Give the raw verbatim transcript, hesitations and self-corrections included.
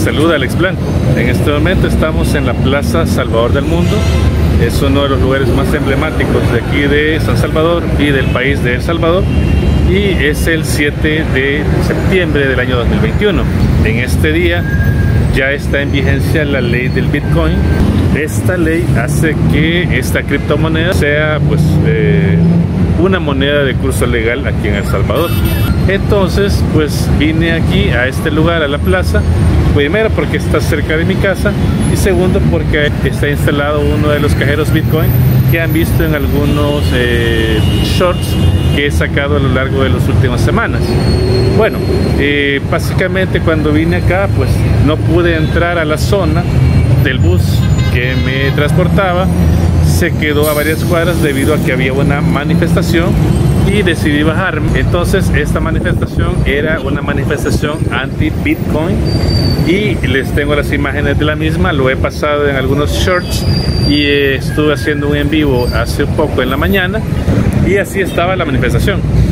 saluda Alex Blanco. En este momento estamos en la Plaza Salvador del Mundo. Es uno de los lugares más emblemáticos de aquí de San Salvador y del país de El Salvador. Y es el siete de septiembre del año dos mil veintiuno. En este día ya está en vigencia la ley del Bitcoin. Esta ley hace que esta criptomoneda sea pues eh, una moneda de curso legal aquí en El Salvador. Entonces pues vine aquí a este lugar, a la plaza, primero porque está cerca de mi casa y segundo porque está instalado uno de los cajeros Bitcoin que han visto en algunos eh, shorts que he sacado a lo largo de las últimas semanas. Bueno, eh, básicamente cuando vine acá pues no pude entrar a la zona del bus que me transportaba, se quedó a varias cuadras debido a que había una manifestación y decidí bajarme. Entonces esta manifestación era una manifestación anti-Bitcoin y les tengo las imágenes de la misma, lo he pasado en algunos shorts y eh, estuve haciendo un en vivo hace poco en la mañana y así estaba la manifestación.